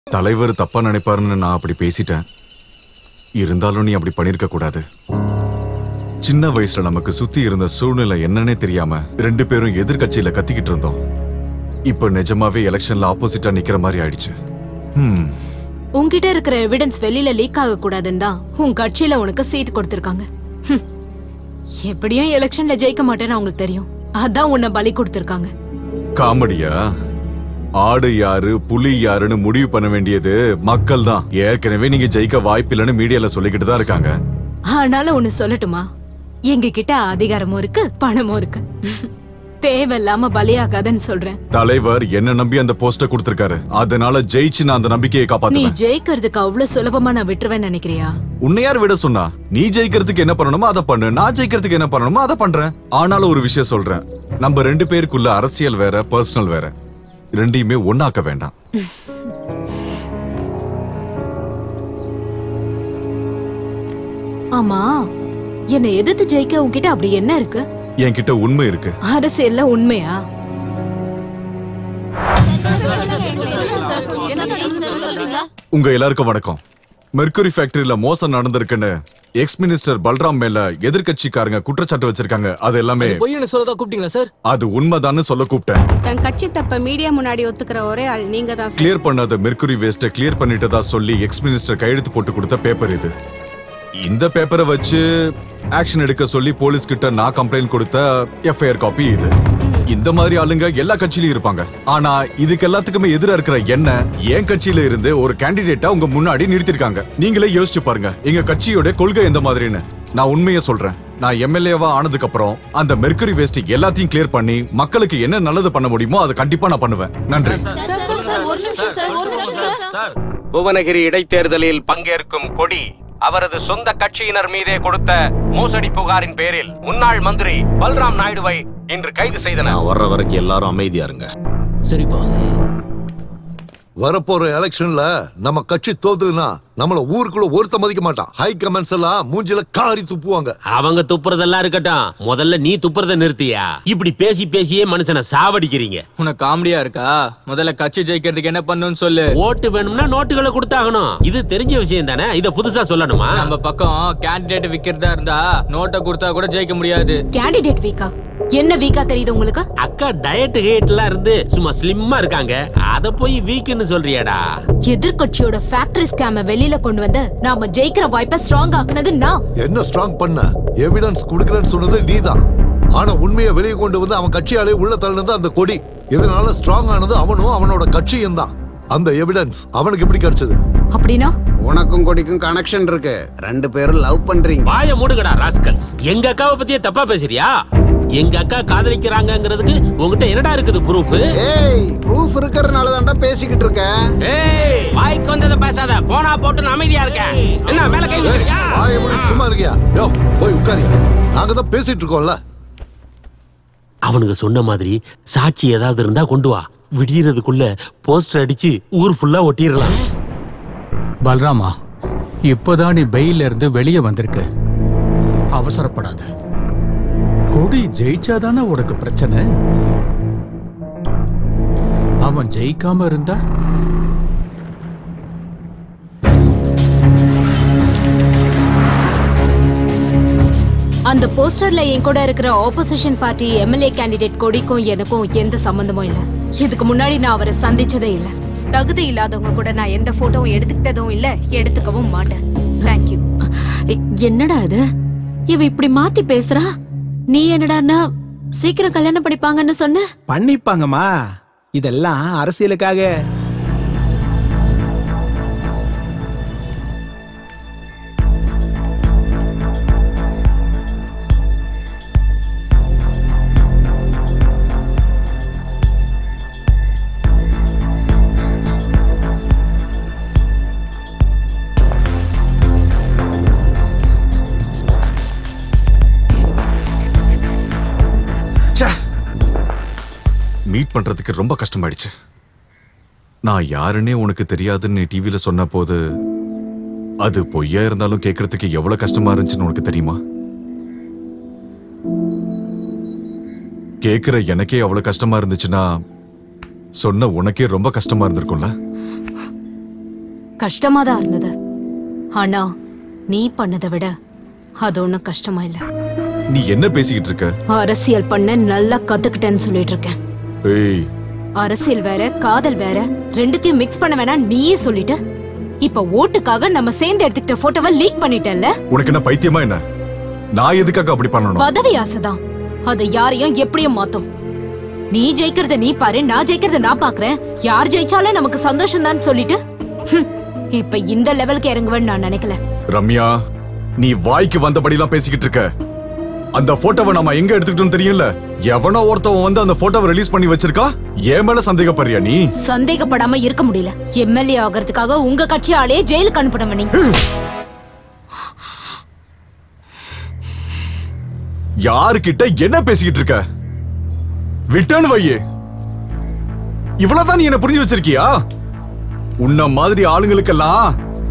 தலைவர் தப்பா நினைப்பாருன்னு நான் அப்படி பேசிட்டேன். இருந்தாலும் நீ அப்படி பண்ணிருக்க கூடாது. சின்ன வயசுல நமக்கு சுத்தி இருந்த சூழ்நிலை என்னன்னே தெரியாம 2 பேரும் எதிர்கட்சியில கத்திக்கிட்டு இருந்தோம். இப்ப நிஜமாவே எலெக்ஷன்ல ஆப்போசிட்டா நிக்கிற மாதிரி ஆயிடுச்சு. உன்கிட்ட இருக்கிற எவிடன்ஸ் வெளியில லீக் ஆக கூடாதுன்னு தான் உன் கட்சியில உனக்கு சீட் கொடுத்திருக்காங்க. எப்படியும் எலெக்ஷன்ல ஜெயிக்க மாட்டேன்னு அவங்களுக்கு தெரியும். அதான் உன்னை பலி கொடுத்திருக்காங்க. காமெடியா? ஆடு யாரு புலி யாருன்னு முடிவு பண்ண வேண்டியது மக்கள் தான். ஏற்கனவே நீங்க ஜெயிக்க வாய்ப்பில்லைன்னு மீடியால சொல்லிக்கிட்டு தான் இருக்காங்க. ஆனாலும் ஒண்ணு சொல்லட்டுமா, எங்க கிட்ட அதிகாரமும் இருக்கு பணமும் இருக்கு. தேவையில்லாம பலியாகாதன்னு சொல்றேன். தலைவர் என்ன நம்பி அந்த போஸ்ட கொடுத்திருக்காரு. அதனால ஜெயிச்சு நான் அந்த நம்பிக்கையை காப்பாத்துவேன். நீ ஜெயிக்கிறதுக்கு அவ்வளவு சுலபமா நான் விட்டுருவேன்னு நினைக்கிறியா? உன்னை யார் விட சொன்னா? நீ ஜெயிக்கிறதுக்கு என்ன பண்ணணுமோ அதை பண்ணு, நான் ஜெயிக்கிறதுக்கு என்ன பண்ணணுமோ அதை பண்றேன். ஆனாலும் ஒரு விஷயம் சொல்றேன், நம்ம 2 பேருக்குள்ள அரசியல் வேற பர்சனல் வேற, ரெண்டையுமே ஒண்ணாக்க வேண்டாம். ஆமா, என்னை எதிர்த்து ஜெயிக்க உன்கிட்ட அப்படி என்ன இருக்கு? என்கிட்ட உண்மை இருக்கு. அரசியல்ல உண்மையா? உங்க எல்லாருக்கும் வணக்கம். மெர்க்குரி ஃபேக்டரியில மோசம் நடந்திருக்குன்னு எக்ஸ் மினிஸ்டர் பல்ராம் மேல எதிர்கட்சிக்காரங்க குற்றச்சாட்டு வச்சிருக்காங்க. அது எல்லாமே பொய்ன்னு சொல்லதா கூப்பிட்டீங்களா சார்? அது உண்மைதான்னு சொல்ல கூப்பிட்டேன். தன் கட்சி தப்ப மீடியா முன்னாடி ஒத்துக்கிற ஒரே ஆள் நீங்க தான். கிளியர் பண்ணாத மெர்க்குரி வேஸ்ட கிளியர் பண்ணிட்டதா சொல்லி எக்ஸ் மினிஸ்டர் கையெழுத்து போட்டு கொடுத்த பேப்பர் இது. இந்த பேப்பரை வச்சு ஆக்ஷன் எடுக்க சொல்லி போலீஸ் கிட்ட நான் கம்ப்ளைண்ட் கொடுத்த எஃப்ஐஆர் காப்பி இது. இந்த மாதிரி ஆளுங்க எல்லா கட்சியிலும் இருப்பாங்க. ஆனா இதுக்கு எல்லாத்துக்குமே எதிரா இருக்கிற என்ன என் கட்சியில இருந்து ஒரு கேண்டிடேட்டா உங்க முன்னாடி நிறுத்திருக்காங்க. நீங்களே யோசிச்சு பாருங்க எங்க கட்சியோட கொள்கை எந்த மாதிரின்னு. நான் உண்மையை சொல்றேன், நான் எம்எல்ஏவா ஆனதுக்கு அப்புறம் அந்த மெர்க்குரி வேஸ்ட் எல்லாத்தையும் கிளியர் பண்ணி மக்களுக்கு என்ன நல்லது பண்ண முடியுமோ அதை கண்டிப்பா நான் பண்ணுவேன். நன்றி. புவனகிரி இடைத்தேர்தலில் பங்கேற்கும் கொடி அவரது சொந்த கட்சியினர் மீதே கொடுத்த மோசடி புகாரின் பேரில் முன்னாள் மந்திரி பல்ராம் நாயுடுவை இன்று கைது செய்தனர். வர்ற வரைக்கும் எல்லாரும் அமைதியா இருங்க. சரிப்பா. வரப்போற எலெக்ஷன்ல நம்ம கட்சி தோத்துனா நம்மள ஊருக்குள்ள ஒருத்த மதிக்க மாட்டான். ஹை கமெண்ட்ஸ் எல்லாம் மூஞ்சில காரி துப்புவாங்க. அவங்க துப்புறதெல்லாம் இருக்கட்டும், முதல்ல நீ துப்புறத நிறுத்தியா? இப்படி பேசி பேசியே மனுஷனை சாவடிக்கிறீங்க. உனக்கு காமெடியா இருக்கா? முதல்ல கட்சி ஜெயிக்கிறதுக்கு என்ன பண்ணணும்னு சொல்லு. ஓட்டு வேணும்னா நோட்டுகளை கொடுத்தாகணும். இது தெரிஞ்ச விஷயம் தானே, இத புதுசா சொல்லணுமா? நம்ம பக்கம் கேண்டிடேட் விக்கிறதா இருந்தா நோட்டை கொடுத்தா கூட ஜெயிக்க முடியாது. கேண்டிடேட் வீக்கா? என்ன வீக்கா தெரியுது உங்களுக்கு? அக்கா டயட் ஹேட்லாம் இருந்து சும்மா ஸ்லிம்மா இருக்காங்க, அத போய் வீக்னு சொல்றியாடா? எதிர்கட்சியோட ஃபேக்டரி ஸ்கேம வெளியில கொண்டு வந்து நாம ஜெயிக்கிற வாய்ப்பை ஸ்ட்ராங் ஆக்குனது நான். என்ன ஸ்ட்ராங் பண்ண? எவிடன்ஸ் குடுக்கறேன்னு சொன்னது நீதான். ஆனா உண்மையை வெளியே கொண்டு வந்து அவன் கட்சியாலே உள்ள தள்ளினது அந்த கொடி. இதனால ஸ்ட்ராங் ஆனது அவனும் அவனோட கட்சியும் தான். அந்த எவிடன்ஸ் அவனுக்கு எப்படி கிடைச்சது? அப்படினா உனக்கும் கொடிக்கும் கனெக்ஷன் இருக்கு. 2 பேரும் லவ் பண்றீங்க. வாய மூடுங்கடா ராஸ்கல்ஸ். எங்க அக்காவை பத்தியே தப்பா பேசுறியா? எங்க அக்கா காதலிக்கிறாங்கங்கிறதுக்கு உங்ககிட்ட என்னடா இருக்குது ப்ரூஃப்? ஏய், ப்ரூஃப் இருக்கறனால தான்டா பேசிக்கிட்டு இருக்க. ஏய், வாய்க்கு வந்தத பேசாத. போனா போட்டு அமைதியா இருக்க. என்ன மேல கை வச்சிருக்கியா? வாயை மூடி சும்மா இருக்கியா? யோ போய் உட்காரியா. நாங்க தான் பேசிட்டு இருக்கோம்ல. அவனுக்கு சொன்ன மாதிரி சாட்சி ஏதாவது இருந்தா கொண்டு வா. விடியறதுக்குள்ள போஸ்டர் அடிச்சு ஊர் ஃபுல்லா ஒட்டிரலாம். பல்ராமா, இப்போதான் நீ பெயில இருந்து வெளியே வந்திருக்க. அவசரப்படாத. கொடி ஜெயிச்சாதானே உனக்கு பிரச்சனை. அவன் ஜெயிக்காம இருந்தா அந்த போஸ்டர்ல என் கூட இருக்கிற ஆப்போசிஷன் பார்ட்டி எம்எல்ஏ கேண்டிடேட் கொடிக்கும் எனக்கும் எந்த சம்பந்தமும் இல்ல. இதுக்கு முன்னாடி நான் அவரை சந்திச்சதே இல்ல. தகுதி இல்லாதவங்க கூட நான் எந்த போட்டோவும் எடுத்துக்கிட்டதும் இல்ல, எடுத்துக்கவும் மாட்டேன். தேங்க்யூ. என்னடா இது? இவ இப்படி மாத்தி பேசுறா. நீ என்னடான்னா சீக்கிரம் கல்யாணம் பண்ணிப்பாங்கன்னு சொன்ன? பண்ணிப்பாங்கம்மா, இதெல்லாம் அரசியலுக்காக. மீட் பண்றதுக்கு ரொம்ப கஷ்டமாயிடுச்சு. நான் யாருன்னே உனக்கு தெரியாதுன்னு டிவில சொன்ன போது அது பொய்யா இருந்தாலும் கேட்கறதுக்கு எவ்வளவு கஷ்டமா இருந்துச்சுன்னு உனக்கு தெரியுமா? கேட்கிற எனக்கே அவ்வளவு கஷ்டமா இருந்துச்சுன்னா சொன்ன உனக்கே ரொம்ப கஷ்டமா இருந்திருக்கும்ல. கஷ்டமா தான் இருந்தது. ஆனா நீ பண்ணதை விட அது ஒண்ணும் கஷ்டமா இல்ல. நீ என்ன பேசிக்கிட்டு இருக்க? அரசியல் பண்ண நல்லா கத்துக்கிட்டேன்னு சொல்லிட்டு இருக்கேன். ஏய், அரசியல் வேற காதல் வேற ரெண்டுத்தையும் மிக்ஸ் பண்ண வேணா நீயே சொல்லிட்டு இப்ப ஓட்டுக்காக நம்ம சேர்ந்து எடுத்துக்கிட்ட போட்டோவை லீக் பண்ணிட்டல்ல. உனக்கு என்ன பைத்தியமா என்ன? நான் எதுக்காக அப்படி பண்ணணும்? பதவி ஆசைதான். அது யாரையும் எப்படியும் மாத்தும். நீ ஜெயிக்கிறத நீ பாரு, நான் ஜெயிக்கிறத நான் பாக்குறேன். யார் ஜெயிச்சாலும் நமக்கு சந்தோஷம் தான் சொல்லிட்டு இப்ப இந்த லெவலுக்கு இறங்குவேன்னு நான் நினைக்கல. ரம்யா, நீ வாய்க்கு வந்தபடிலாம் பேசிக்கிட்டு இருக்க. அந்த போட்டோவை நம்ம எங்க எடுத்துக்கிட்டோம் தெரியும்ல? எவனோ ஒருத்தவன் வந்து அந்த போட்டோவை ரிலீஸ் பண்ணி வச்சிருக்கா. ஏன் மேல சந்தேகப்படுறியா நீ? சந்தேகப்படாம இருக்க முடியல. எம்எல்ஏ ஆகிறதுக்காக உங்க கட்சி ஆளே ஜெயிலுக்கு அனுப்பணும். நீ யாருக்கிட்ட என்ன பேசிக்கிட்டு இருக்க? விட்டேன்னு வையே. இவ்வளவுதான் நீ என்ன புரிஞ்சு வச்சிருக்கியா? உன்ன மாதிரி ஆளுங்களுக்கெல்லாம்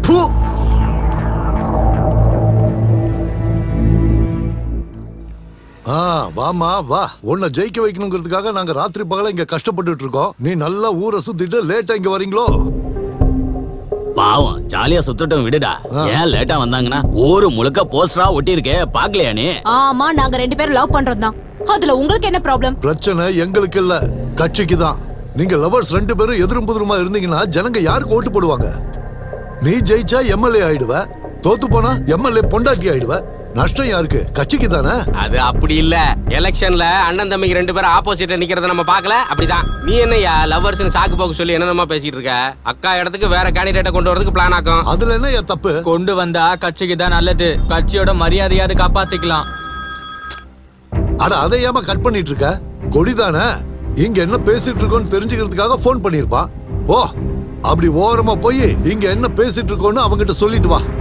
வாமா வா. உன்னை ஜெயிக்க வைக்கணுங்கிறதுக்காக நாங்க ராத்திரி பகல இங்க கஷ்டப்பட்டு இருக்கோம். நீ நல்லா ஊரை சுத்திட்டு லேட்டா இங்க வரீங்களோ? பாவம், ஜாலியா சுத்தட்டும் விடுடா. ஏன் லேட்டா வந்தாங்கன்னா ஊரு முழுக்க போஸ்டரா ஒட்டி இருக்கே, பாக்கலையா நீ? ஆமா, நாங்க 2 பேரும் லவ் பண்றோம் தான். அதுல உங்களுக்கு என்ன ப்ராப்ளம்? பிரச்சனை எங்களுக்கு இல்ல, கட்சிக்கு தான். நீங்க லவர்ஸ் 2 பேரும் எதிரும் புதிருமா இருந்தீங்கன்னா ஜனங்க யாருக்கு ஓட்டு போடுவாங்க? நீ ஜெயிச்சா எம்எல்ஏ ஆயிடுவ, தோத்து போனா எம்எல்ஏ பொண்டாட்டி ஆயிடுவ. நஷ்டம் யாருக்கு? கட்சிக்கு தானே. அது அப்படி இல்ல. எலெக்ஷன்ல அண்ணன் தம்பிக்கு 2 பேரும் ஆப்போசிட்ல நிக்கிறத நம்ம பார்க்கல. அப்படிதான். நீ என்னையா லவர்ஸ்னு சாக்கு போக்கு சொல்லி என்னமா பேசிட்டு இருக்க? அக்கா இடத்துக்கு வேற கேண்டிடேட்டை கொண்டு வரதுக்கு பிளான் ஆக்கும். அதுல என்ன தப்பு? கொண்டு வந்தா கட்சிக்கு தான் நல்லது. கட்சியோட மரியாதையாவது காப்பாத்திக்கலாம். அட அதை ஏமா கட் பண்ணிட்டு இருக்க? கொடி தானே. இங்க என்ன பேசிட்டு இருக்கோன்னு தெரிஞ்சுக்கிறதுக்காக போன் பண்ணிருப்பான். ஓ, அப்படி ஓரமா போய் இங்க என்ன பேசிட்டு இருக்கோன்னு அவங்கிட்ட சொல்லிட்டு வா.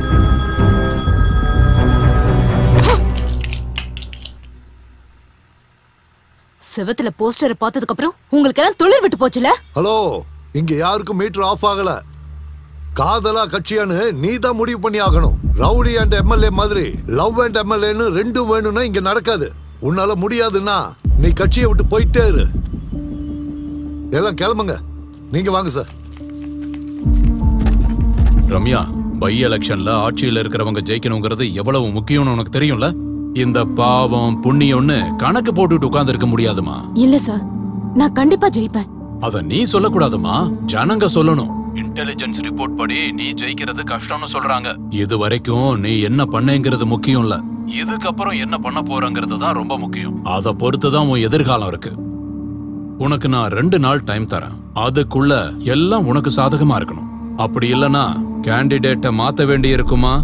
செவத்துல போஸ்டரை பார்த்ததுக்கு அப்புறம் உங்களுக்கு எல்லாம் துளிர் விட்டு போச்சுல? ஹலோ, இங்க யாருக்கும் மீட்டர் ஆஃப் ஆகல. காதலா கட்சியான்னு நீ தான் முடிவு பண்ணி ஆகணும். ரவுடி அண்ட் எம்எல்ஏ மாதிரி லவ் அண்ட் எம்எல்ஏன்னு 2 வேணும்னா இங்க நடக்காது. உன்னால முடியாதுன்னா நீ கட்சியை விட்டு போயிட்டே இரு. எல்லாம் கிளம்புங்க. நீங்க வாங்க சார். ரம்யா, பை எலெக்ஷன்ல ஆட்சியில இருக்கிறவங்க ஜெயிக்கணுங்கிறது எவ்வளவு முக்கியம்னு உனக்கு தெரியும்ல? இந்த பாவம் புண்ணியம்னு கணக்கு போட்டுட்டு உட்கார்ந்து இருக்க முடியாதுமா. இல்ல சார், நான் கண்டிப்பா ஜெயிப்பேன். அத நீ சொல்லக்கூடாதுமா, ஜனங்க சொல்லணும். இன்டெலிஜென்ஸ் ரிப்போர்ட் படி நீ ஜெயிக்கிறது கஷ்டம்னு சொல்றாங்க. இது வரைக்கும் நீ என்ன பண்ணேங்கிறது முக்கியம் இல்ல, இதுக்கப்புறம் என்ன பண்ண போறங்கிறது தான் ரொம்ப முக்கியம். அத பொறுத்துதான் உன் எதிர்காலம் இருக்கு. உனக்கு நான் 2 நாள் டைம் தரேன். அதுக்குள்ள எல்லாம் உனக்கு சாதகமா இருக்கணும். அப்படி இல்லனா கேண்டிடேட்டை மாத்த வேண்டி இருக்குமா?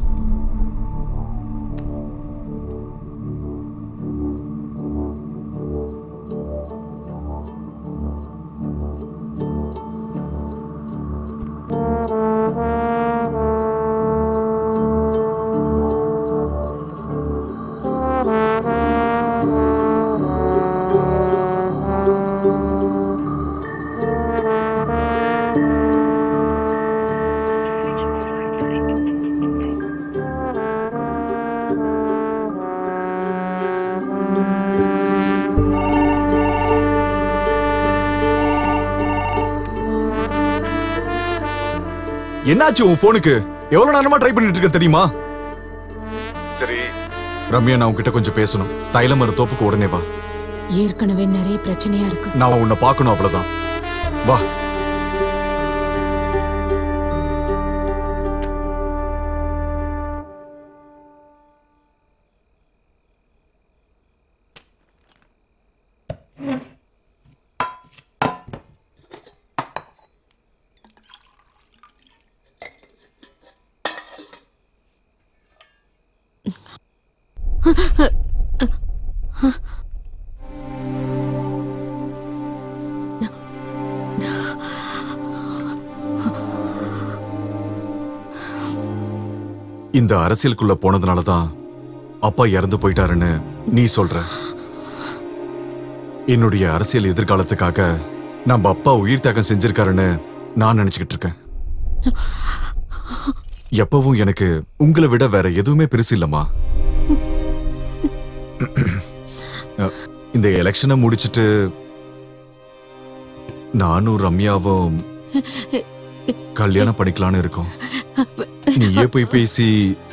என்னாச்சு உன் போனுக்கு? எவ்வளவு நேரமா ட்ரை பண்ணிட்டு இருக்க தெரியுமா? சரி ரம்யா, நான் உன்கிட்ட கொஞ்சம் பேசணும். தைலமர தோப்புக்கு உடனே வா. ஏற்கனவே நிறைய பிரச்சனையா இருக்கு. நான் உன்னை பார்க்கணும், அவ்வளவுதான். வா. இந்த அரசியலுக்குள்ள போனதுனாலதான் அப்பா இறந்து போயிட்டாருன்னு நீ சொல்ற. என்னுடைய அரசியல் எதிர்காலத்துக்காக நம்ம அப்பா உயிர் தியாகம் செஞ்சிருக்காருன்னு நான் நினைச்சுக்கிட்டு இருக்கேன். எப்பவும் எனக்கு உங்களை விட வேற எதுவுமே பெருசு இல்லம்மா. இந்த எலெக்ஷனை முடிச்சிட்டு நானும் ரம்யாவும் கல்யாணம் படிக்கலான்னு இருக்கோம். நீயே போய் பேசி